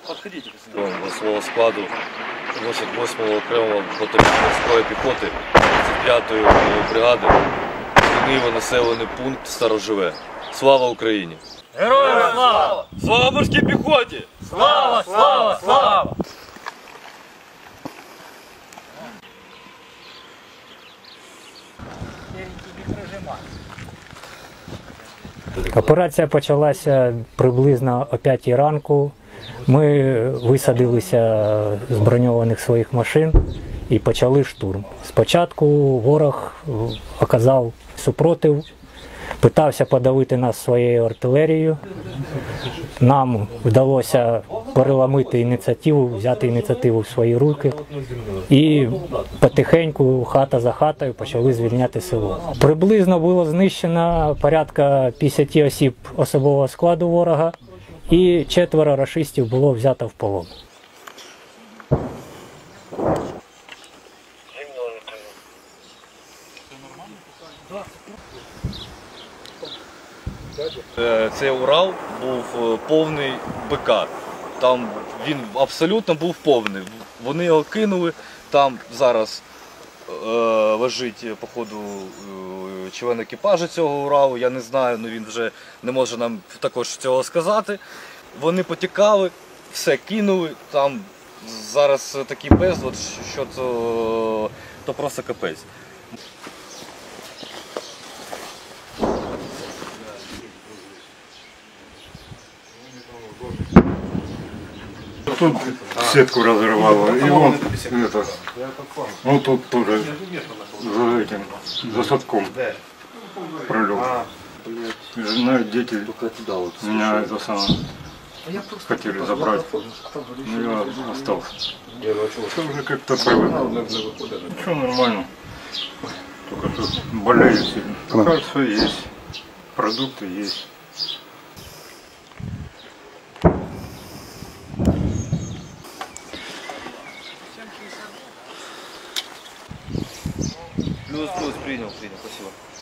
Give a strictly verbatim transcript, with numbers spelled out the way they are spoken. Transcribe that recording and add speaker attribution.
Speaker 1: До свого складу восьмого окремого батальйону морської піхоти тридцять п'ятої бригади змінив населений пункт Староживе. Слава Україні!
Speaker 2: Героям слава!
Speaker 1: Слава морській піхоті!
Speaker 2: Слава, слава, слава!
Speaker 3: Операція почалася приблизно о п'ятій ранку. Ми висадилися з броньованих своїх машин і почали штурм. Спочатку ворог оказав супротив, питався подавити нас своєю артилерією. Нам вдалося переламити ініціативу, взяти ініціативу в свої руки і потихеньку, хата за хатою, почали звільняти село. Приблизно було знищено порядка п'ятдесят осіб особового складу ворога і четверо рашистів було взято в полон.
Speaker 1: Цей Урал був повний БК. Там він абсолютно був повний. Вони його кинули, там зараз е, лежить, походу, е, член екіпажу цього Уралу, я не знаю, але він вже не може нам також цього сказати. Вони потікали, все кинули, там зараз такий безлад, що то, то просто капець.
Speaker 4: Тут сетку разрывало, и он это, ну тут тоже за этим, за садком пролег. Жена и дети меня это самое хотели забрать, но я остался. Это уже как-то привык. Ничего, нормально, только что болею сильно. Пока все есть, продукты есть.
Speaker 1: Плюс-плюс, принял, принял, спасибо.